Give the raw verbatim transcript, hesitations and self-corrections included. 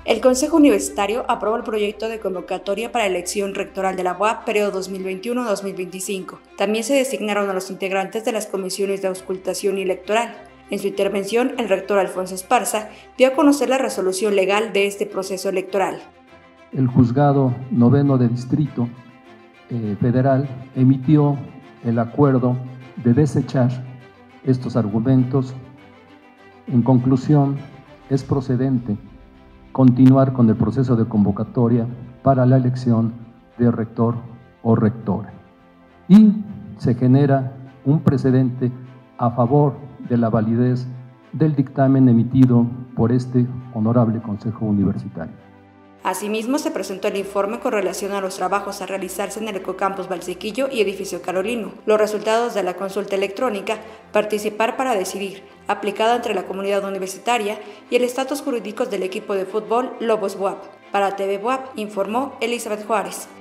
El Consejo Universitario aprobó el proyecto de convocatoria para elección rectoral de la U A P periodo dos mil veintiuno a dos mil veinticinco. También se designaron a los integrantes de las comisiones de auscultación electoral. En su intervención, el rector Alfonso Esparza dio a conocer la resolución legal de este proceso electoral. El juzgado noveno de distrito eh, federal emitió el acuerdo de desechar estos argumentos. En conclusión, es procedente continuar con el proceso de convocatoria para la elección de rector o rectora. Y se genera un precedente a favor de la validez del dictamen emitido por este honorable Consejo Universitario. Asimismo, se presentó el informe con relación a los trabajos a realizarse en el Ecocampus Valsequillo y Edificio Carolino, los resultados de la consulta electrónica, participar para decidir, aplicada entre la comunidad universitaria y el estatus jurídico del equipo de fútbol Lobos B U A P. Para T V B U A P, informó Elizabeth Juárez.